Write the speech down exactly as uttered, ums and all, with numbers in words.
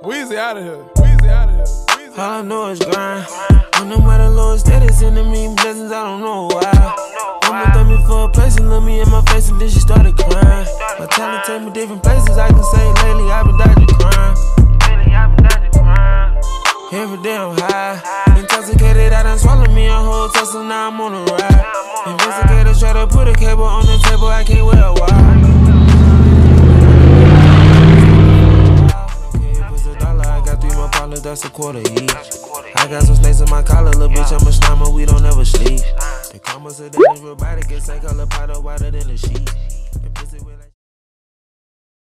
Weezy out of here. Weezy out of here. Weezy. All I know is grind. When I'm at the lowest status, sending me blessings, I don't know why. Mama threw me for a place and looked me in my face and then she started crying. My talent take me different places, I can say lately I've been dodging crime. Every day I'm high, intoxicated, I done swallowed me a whole tussle, now I'm on a ride. Investigators try to put a cable on the table, I can't wear a wire. If it's a dollar, I got three more partners, that's a quarter each. I got some snakes in my collar, little bitch, I'm a slimer, we don't ever sleep. The commas are dangerous, body gets like color powder wider than a sheet.